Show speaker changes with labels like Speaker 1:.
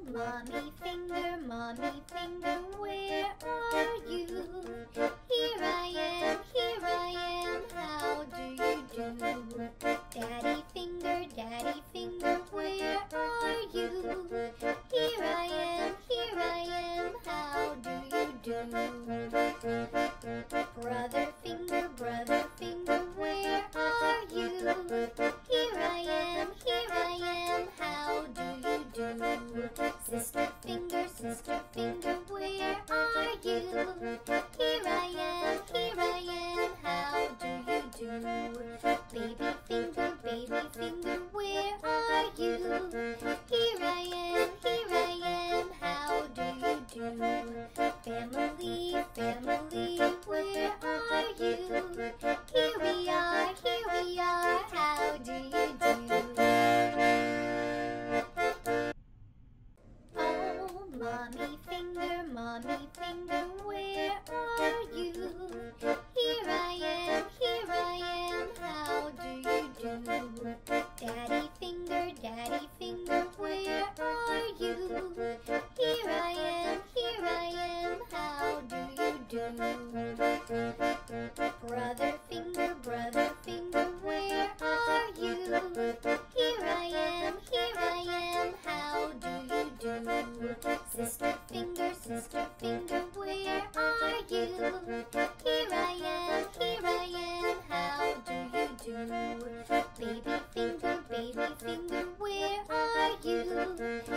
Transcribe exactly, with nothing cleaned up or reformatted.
Speaker 1: Mommy finger, mommy finger, where are you? Here I am, here I am, how do you do? Daddy finger, daddy finger, where are you? Here I am, here I am, how do you do? Brother finger, brother finger, where are you? Here I am, here I am, how do you do? Sister finger, sister finger, where are you? Here I am, here I am, how do you do? Baby finger, baby finger, where are you? Here I am, here I am, how do you do? Family, family, where are you? Here we are, here we are, how do you do? Oh, mommy finger, mommy finger, where are you? Here I am, here I am, how do you do? Daddy finger, daddy finger, where are you? Here I am, here I am, how do you do? Brother finger, brother finger, where are you? Here I am, here I am, how do you do? Sister finger, sister finger, where are you? Here I am, here I am, how do you do? Baby finger, baby finger, where are you?